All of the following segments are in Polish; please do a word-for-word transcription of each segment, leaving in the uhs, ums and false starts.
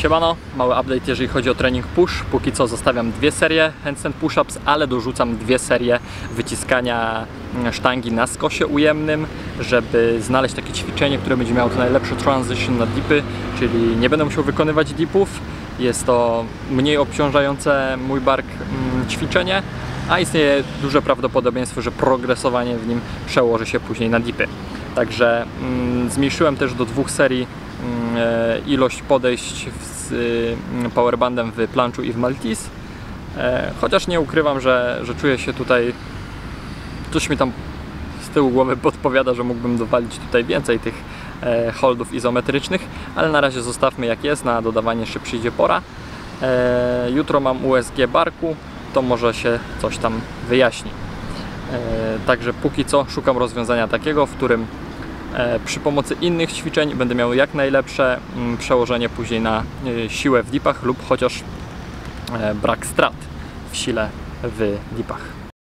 Siemano, mały update jeżeli chodzi o trening push. Póki co zostawiam dwie serie handstand push-ups, ale dorzucam dwie serie wyciskania sztangi na skosie ujemnym, żeby znaleźć takie ćwiczenie, które będzie miało to najlepsze transition na dipy, czyli nie będę musiał wykonywać dipów. Jest to mniej obciążające mój bark mm, ćwiczenie, a istnieje duże prawdopodobieństwo, że progresowanie w nim przełoży się później na dipy. Także mm, zmniejszyłem też do dwóch serii ilość podejść z powerbandem w planchu i w Maltese, chociaż nie ukrywam, że, że czuję się tutaj, coś mi tam z tyłu głowy podpowiada, że mógłbym dowalić tutaj więcej tych holdów izometrycznych, ale na razie zostawmy jak jest, na dodawanie jeszcze przyjdzie pora. Jutro mam U S G barku, to może się coś tam wyjaśni. Także póki co szukam rozwiązania takiego, w którym przy pomocy innych ćwiczeń będę miał jak najlepsze przełożenie później na siłę w dipach lub chociaż brak strat w sile w dipach.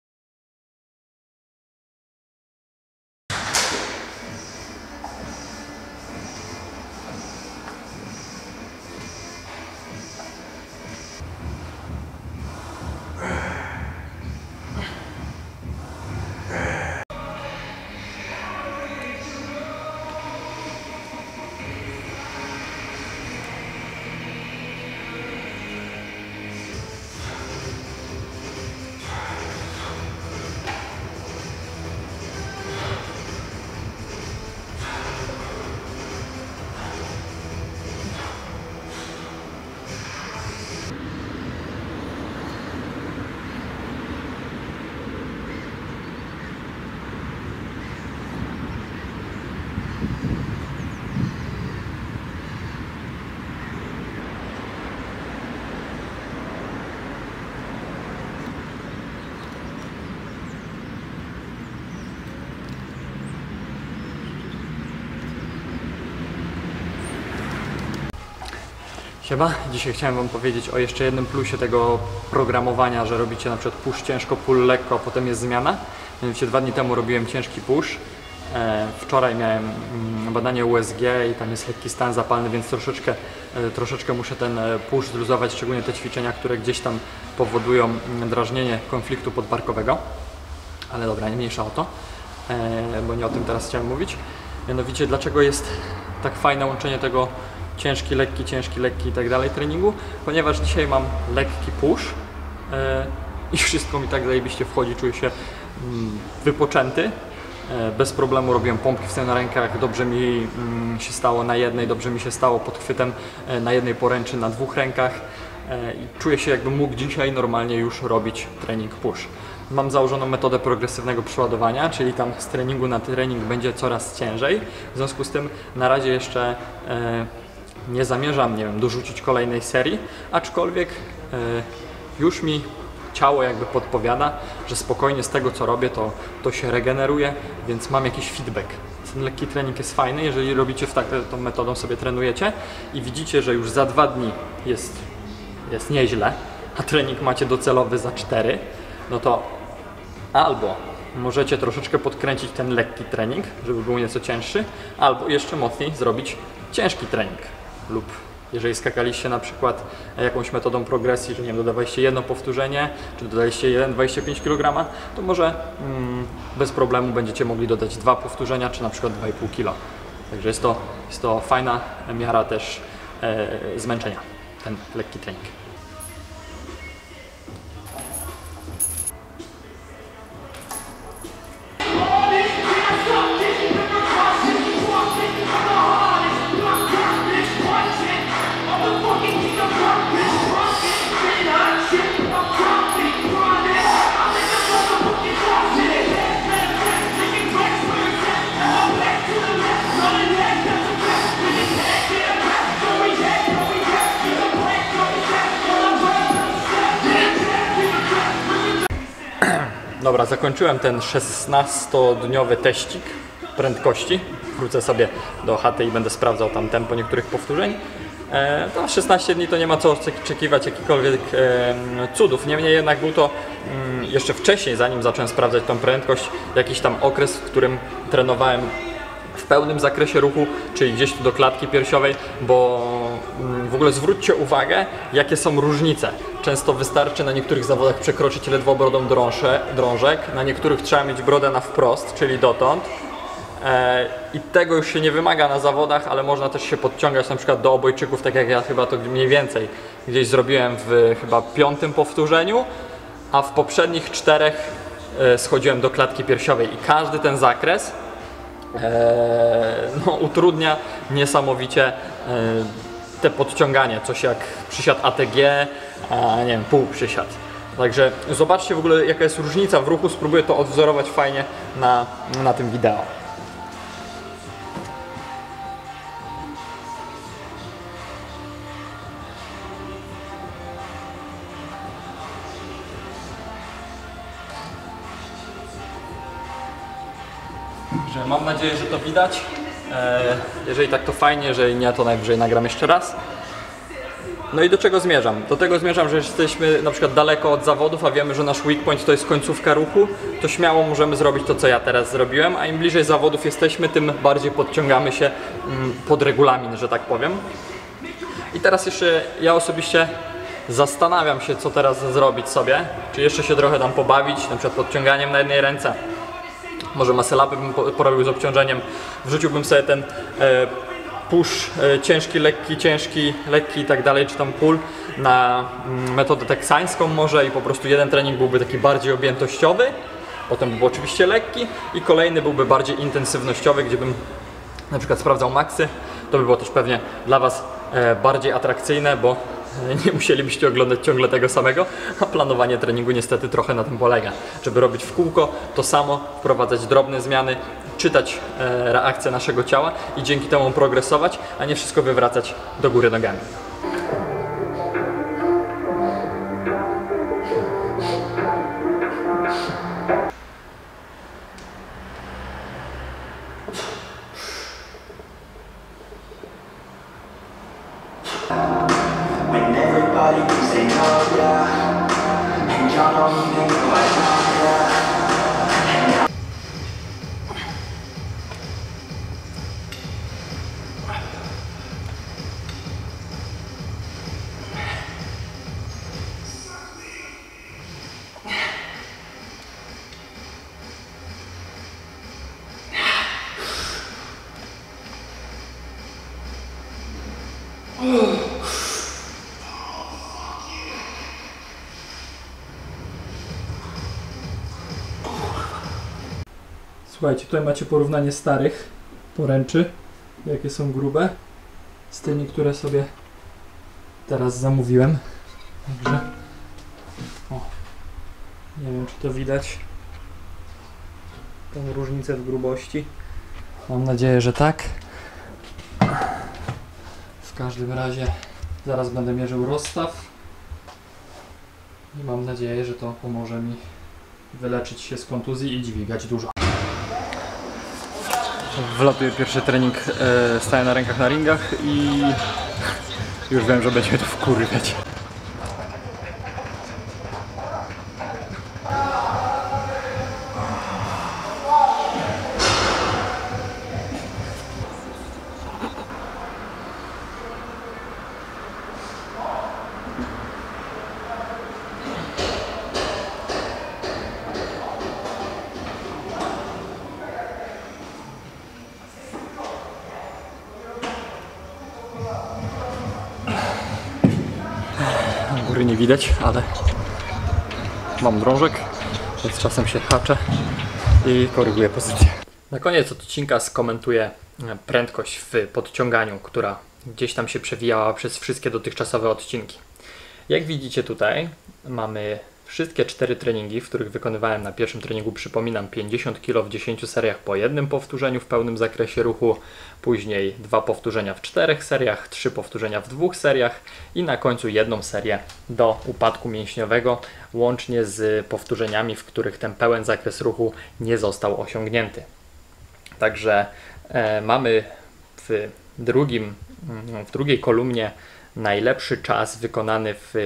Siema, dzisiaj chciałem Wam powiedzieć o jeszcze jednym plusie tego programowania, że robicie na przykład push ciężko, pull lekko, a potem jest zmiana. Mianowicie dwa dni temu robiłem ciężki push. E, wczoraj miałem mm, badanie U S G i tam jest lekki stan zapalny, więc troszeczkę, e, troszeczkę muszę ten push zluzować, szczególnie te ćwiczenia, które gdzieś tam powodują drażnienie konfliktu podbarkowego. Ale dobra, nie mniejsza o to, e, bo nie o tym teraz chciałem mówić. Mianowicie dlaczego jest tak fajne łączenie tego ciężki, lekki, ciężki, lekki i tak dalej treningu, ponieważ dzisiaj mam lekki push yy, i wszystko mi tak zajebiście wchodzi, czuję się yy, wypoczęty, yy, bez problemu robiłem pompki w na rękach, dobrze mi yy, się stało na jednej, dobrze mi się stało pod chwytem yy, na jednej poręczy, na dwóch rękach yy, i czuję się jakbym mógł dzisiaj normalnie już robić trening push. Mam założoną metodę progresywnego przeładowania, czyli tam z treningu na trening będzie coraz ciężej, w związku z tym na razie jeszcze yy, nie zamierzam, nie wiem, dorzucić kolejnej serii, aczkolwiek yy, już mi ciało jakby podpowiada, że spokojnie z tego co robię to, to się regeneruje, więc mam jakiś feedback. Ten lekki trening jest fajny, jeżeli robicie w tak, tą metodą sobie trenujecie i widzicie, że już za dwa dni jest, jest nieźle, a trening macie docelowy za cztery, no to albo możecie troszeczkę podkręcić ten lekki trening, żeby był nieco cięższy, albo jeszcze mocniej zrobić ciężki trening. Lub jeżeli skakaliście na przykład jakąś metodą progresji, że nie wiem, dodawaliście jedno powtórzenie, czy dodaliście jeden przecinek dwadzieścia pięć kilograma, to może mm, bez problemu będziecie mogli dodać dwa powtórzenia, czy na przykład dwa i pół kilo. Także jest to, jest to fajna miara też e, zmęczenia, ten lekki trening. Dobra, zakończyłem ten szesnastodniowy teścik prędkości. Wrócę sobie do chaty i będę sprawdzał tam tempo niektórych powtórzeń. E, to szesnaście dni to nie ma co oczekiwać jakichkolwiek e, cudów. Niemniej jednak był to mm, jeszcze wcześniej, zanim zacząłem sprawdzać tą prędkość, jakiś tam okres, w którym trenowałem w pełnym zakresie ruchu, czyli gdzieś tu do klatki piersiowej, bo w W ogóle zwróćcie uwagę, jakie są różnice. Często wystarczy na niektórych zawodach przekroczyć ledwo brodą drążę, drążek, na niektórych trzeba mieć brodę na wprost, czyli dotąd. I tego już się nie wymaga na zawodach, ale można też się podciągać na przykład do obojczyków, tak jak ja chyba to mniej więcej gdzieś zrobiłem w chyba piątym powtórzeniu, a w poprzednich czterech schodziłem do klatki piersiowej i każdy ten zakres no, utrudnia niesamowicie te podciąganie, coś jak przysiad A T G, a nie wiem, pół przysiad. Także zobaczcie w ogóle, jaka jest różnica w ruchu, spróbuję to odwzorować fajnie na, na tym wideo. Że mam nadzieję, że to widać. Jeżeli tak, to fajnie, jeżeli nie, to najwyżej nagram jeszcze raz. No i do czego zmierzam? Do tego zmierzam, że jesteśmy na przykład daleko od zawodów, a wiemy, że nasz weak point to jest końcówka ruchu, to śmiało możemy zrobić to, co ja teraz zrobiłem, a im bliżej zawodów jesteśmy, tym bardziej podciągamy się pod regulamin, że tak powiem. I teraz jeszcze ja osobiście zastanawiam się, co teraz zrobić sobie. Czy jeszcze się trochę tam pobawić, na przykład podciąganiem na jednej ręce. Może muscle-upy bym porobił z obciążeniem, wrzuciłbym sobie ten e, push e, ciężki, lekki, ciężki, lekki i tak dalej, czy tam pull na mm, metodę teksańską może i po prostu jeden trening byłby taki bardziej objętościowy, potem byłby oczywiście lekki i kolejny byłby bardziej intensywnościowy, gdzie bym na przykład sprawdzał maksy. To by było też pewnie dla Was e, bardziej atrakcyjne, bo nie musielibyście oglądać ciągle tego samego, a planowanie treningu niestety trochę na tym polega. Żeby robić w kółko to samo, wprowadzać drobne zmiany, czytać e, reakcję naszego ciała i dzięki temu progresować, a nie wszystko wywracać do góry nogami. Słuchajcie, tutaj macie porównanie starych poręczy, jakie są grube, z tymi, które sobie teraz zamówiłem. Także, o, nie wiem, czy to widać, tą różnicę w grubości. Mam nadzieję, że tak. W każdym razie zaraz będę mierzył rozstaw i mam nadzieję, że to pomoże mi wyleczyć się z kontuzji i dźwigać dużo. Wlatuje pierwszy trening, e, staję na rękach na ringach i już wiem, że będzie mnie to wkurwiać. Góry nie widać, ale mam drążek, więc czasem się haczę i koryguję pozycję. Na koniec odcinka skomentuję prędkość w podciąganiu, która gdzieś tam się przewijała przez wszystkie dotychczasowe odcinki. Jak widzicie tutaj mamy wszystkie cztery treningi, w których wykonywałem na pierwszym treningu, przypominam, pięćdziesiąt kilo w dziesięciu seriach po jednym powtórzeniu w pełnym zakresie ruchu, później dwa powtórzenia w czterech seriach, trzy powtórzenia w dwóch seriach i na końcu jedną serię do upadku mięśniowego, łącznie z powtórzeniami, w których ten pełen zakres ruchu nie został osiągnięty. Także e, mamy w, drugim, w drugiej kolumnie najlepszy czas wykonany w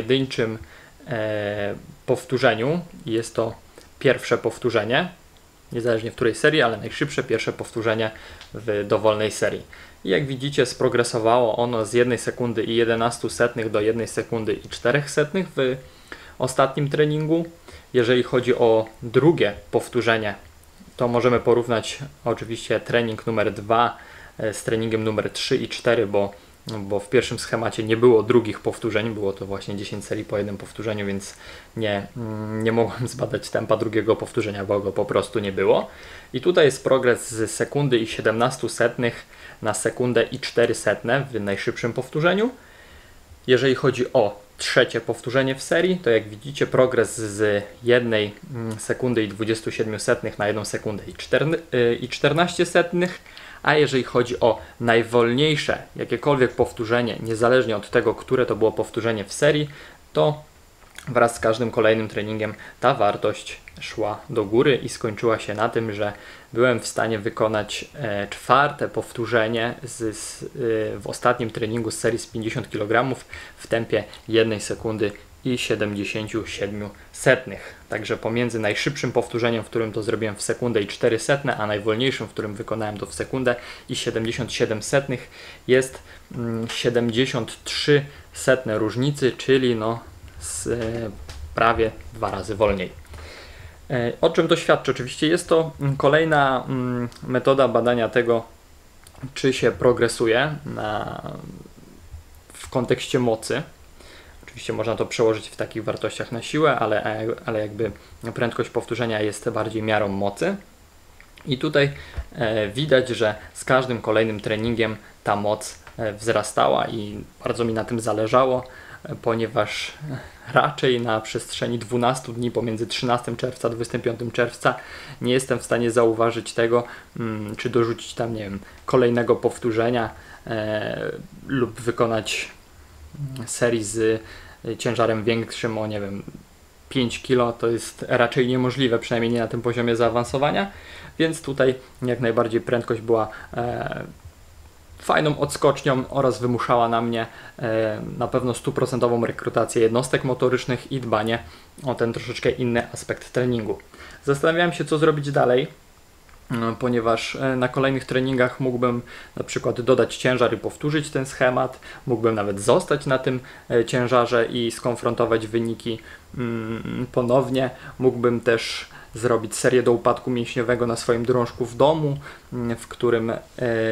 pojedynczym E, powtórzeniu. Jest to pierwsze powtórzenie. niezależnie w której serii, ale najszybsze pierwsze powtórzenie w dowolnej serii. I jak widzicie, sprogresowało ono z jednej sekundy i jedenastu setnych do jednej sekundy i czterech setnych w ostatnim treningu. Jeżeli chodzi o drugie powtórzenie, to możemy porównać oczywiście trening numer dwa z treningiem numer trzy i cztery, bo, bo w pierwszym schemacie nie było drugich powtórzeń, było to właśnie dziesięć serii po jednym powtórzeniu, więc nie, nie mogłem zbadać tempa drugiego powtórzenia, bo go po prostu nie było. I tutaj jest progres z sekundy i siedemnastu setnych na sekundę i cztery setne w najszybszym powtórzeniu. Jeżeli chodzi o trzecie powtórzenie w serii, to jak widzicie, progres z jednej sekundy i dwudziestu siedmiu setnych na jedną sekundę i czternaście setnych, a jeżeli chodzi o najwolniejsze jakiekolwiek powtórzenie, niezależnie od tego, które to było powtórzenie w serii, to wraz z każdym kolejnym treningiem ta wartość szła do góry i skończyła się na tym, że byłem w stanie wykonać e, czwarte powtórzenie z, z, y, w ostatnim treningu z serii z pięćdziesiąt kilogramów w tempie jednej sekundy i siedemdziesięciu siedmiu setnych. Także pomiędzy najszybszym powtórzeniem, w którym to zrobiłem w sekundę i cztery setne, a najwolniejszym, w którym wykonałem to w sekundę i siedemdziesiąt siedem setnych, jest mm, siedemdziesiąt trzy setne różnicy, czyli no z, e, prawie dwa razy wolniej. O czym to świadczy? Oczywiście jest to kolejna metoda badania tego, czy się progresuje na, w kontekście mocy. Oczywiście można to przełożyć w takich wartościach na siłę, ale, ale jakby prędkość powtórzenia jest bardziej miarą mocy. I tutaj e, widać, że z każdym kolejnym treningiem ta moc e, wzrastała i bardzo mi na tym zależało, ponieważ raczej na przestrzeni dwunastu dni pomiędzy trzynastego czerwca a dwudziestego piątego czerwca nie jestem w stanie zauważyć tego, mm, czy dorzucić tam, nie wiem, kolejnego powtórzenia e, lub wykonać serii z ciężarem większym o, nie wiem, pięć kilo. To jest raczej niemożliwe, przynajmniej nie na tym poziomie zaawansowania, więc tutaj jak najbardziej prędkość była e, fajną odskocznią oraz wymuszała na mnie e, na pewno stuprocentową rekrutację jednostek motorycznych i dbanie o ten troszeczkę inny aspekt treningu. Zastanawiałem się, co zrobić dalej, no, ponieważ e, na kolejnych treningach mógłbym na przykład dodać ciężar i powtórzyć ten schemat, mógłbym nawet zostać na tym e, ciężarze i skonfrontować wyniki mm, ponownie, mógłbym też zrobić serię do upadku mięśniowego na swoim drążku w domu, mm, w którym e,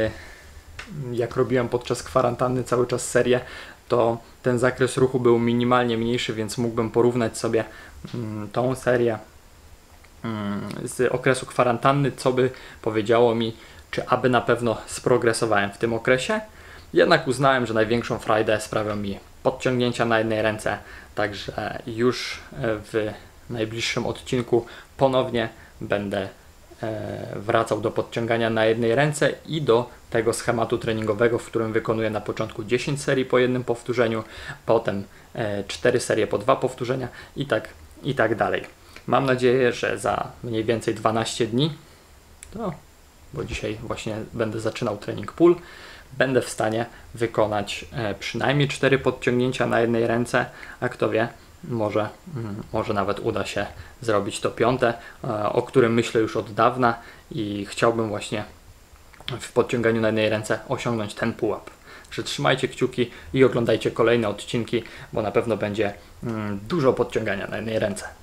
jak robiłem podczas kwarantanny cały czas serię, to ten zakres ruchu był minimalnie mniejszy, więc mógłbym porównać sobie mm, tą serię mm, z okresu kwarantanny, co by powiedziało mi, czy aby na pewno sprogresowałem w tym okresie. Jednak uznałem, że największą frajdę sprawią mi podciągnięcia na jednej ręce, także już w najbliższym odcinku ponownie będę wracał do podciągania na jednej ręce i do tego schematu treningowego, w którym wykonuję na początku dziesięć serii po jednym powtórzeniu, potem cztery serie po dwa powtórzenia i tak, i tak dalej. Mam nadzieję, że za mniej więcej dwanaście dni, to, bo dzisiaj właśnie będę zaczynał trening pull, będę w stanie wykonać przynajmniej cztery podciągnięcia na jednej ręce, a kto wie, Może, może nawet uda się zrobić to piąte, o którym myślę już od dawna i chciałbym właśnie w podciąganiu na jednej ręce osiągnąć ten pułap. Także trzymajcie kciuki i oglądajcie kolejne odcinki, bo na pewno będzie dużo podciągania na jednej ręce.